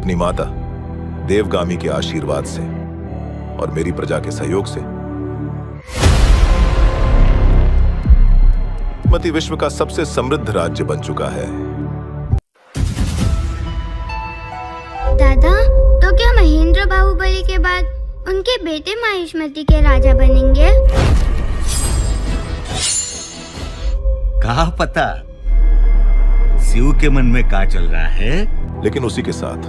अपनी माता देवगामी के आशीर्वाद से और मेरी प्रजा के सहयोग से मति विश्व का सबसे समृद्ध राज्य बन चुका है। दादा, तो क्या महेंद्र बाहुबली के बाद उनके बेटे माहिष्मती के राजा बनेंगे? कहा पता शिव के मन में क्या चल रहा है। लेकिन उसी के साथ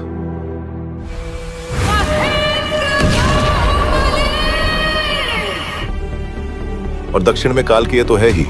और दक्षिण में काल की ये तो है ही।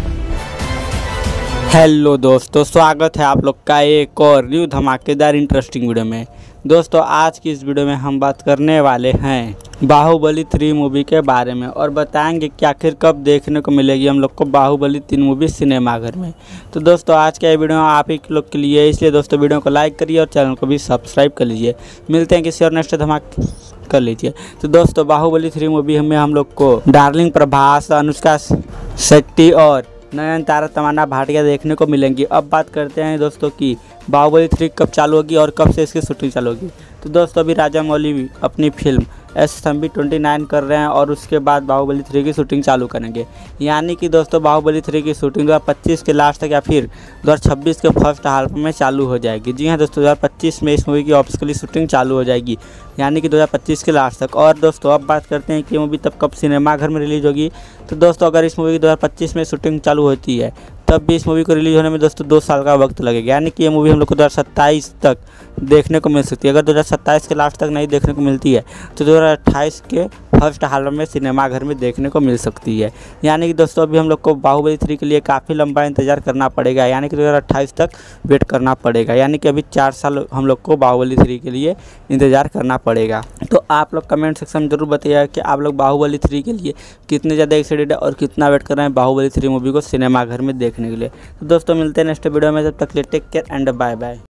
हेलो दोस्तों, स्वागत है आप लोग का एक और न्यू धमाकेदार इंटरेस्टिंग वीडियो में। दोस्तों, आज की इस वीडियो में हम बात करने वाले हैं बाहुबली 3 मूवी के बारे में और बताएंगे कि आखिर कब देखने को मिलेगी हम लोग को बाहुबली 3 मूवी सिनेमाघर में। तो दोस्तों, आज का ये वीडियो आप ही लोग के लिए, इसलिए दोस्तों वीडियो को लाइक करिए और चैनल को भी सब्सक्राइब कर लीजिए। मिलते हैं किसी और नेक्स्ट धमाके कर लीजिए। तो दोस्तों, बाहुबली 3 मूवी में हम लोग को डार्लिंग प्रभास, अनुष्का शेट्टी और नयनतारा तमन्ना भाटिया देखने को मिलेंगी। अब बात करते हैं दोस्तों कि बाहुबली 3 कब चालू होगी और कब से इसकी शूटिंग चालू होगी। तो दोस्तों, अभी राजामौली अपनी फिल्म SMB 29 कर रहे हैं और उसके बाद बाहुबली 3 की शूटिंग चालू करेंगे। यानी कि दोस्तों, बाहुबली 3 की शूटिंग 2025 के लास्ट तक या फिर 2026 के फर्स्ट हाफ में चालू हो जाएगी। जी हाँ दोस्तों, 2025 में इस मूवी की ऑफिशियली शूटिंग चालू हो जाएगी, यानी कि 2025 के लास्ट तक। और दोस्तों, अब बात करते हैं कि ये मूवी तब कब सिनेमाघर में रिलीज होगी। तो दोस्तों, अगर इस मूवी की 2025 में शूटिंग चालू होती है तब भी इस मूवी को रिलीज होने में दोस्तों 2 साल का वक्त लगेगा। यानी कि ये मूवी हम लोग को 2027 तक देखने को मिल सकती है। अगर 2027 के लास्ट तक नहीं देखने को मिलती है तो 2028 के फर्स्ट हाल में सिनेमाघर में देखने को मिल सकती है। यानी कि दोस्तों, अभी हम लोग को बाहुबली 3 के लिए काफ़ी लंबा इंतजार करना पड़ेगा, यानी कि 2028 तक वेट करना पड़ेगा। यानी कि अभी 4 साल हम लोग को बाहुबली 3 के लिए इंतज़ार करना पड़ेगा। तो आप लोग कमेंट सेक्शन में जरूर बताइएगा कि आप लोग बाहुबली 3 के लिए कितने ज़्यादा एक्साइटेड है और कितना वेट कर रहे हैं बाहुबली 3 मूवी को सिनेमाघर में देखने के लिए। तो दोस्तों, मिलते हैं नेक्स्ट वीडियो में। जब तक के लिए take care and bye bye.